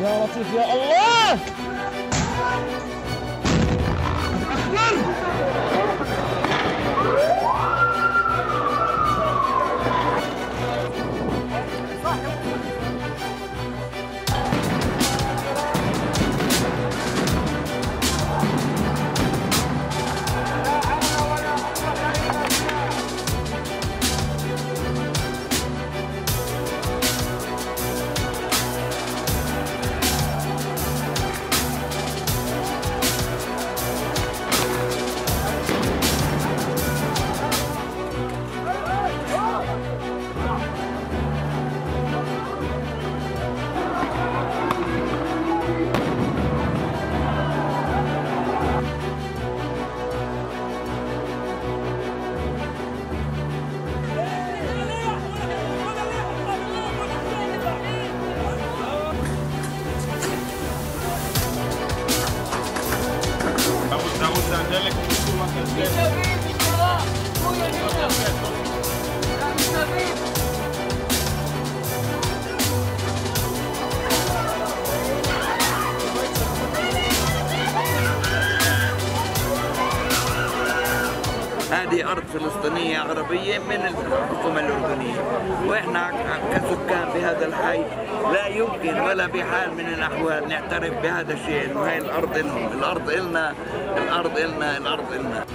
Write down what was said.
يا لطيف يا الله. هذه أرض فلسطينية عربية من الحكومة الأردنية، وإحنا كسكان بهذا الحي لا يمكن ولا بحال من الأحوال نعترف بهذا الشيء، إنه هاي الأرض إلهم، الأرض إلنا، الأرض إلنا، الأرض إلنا.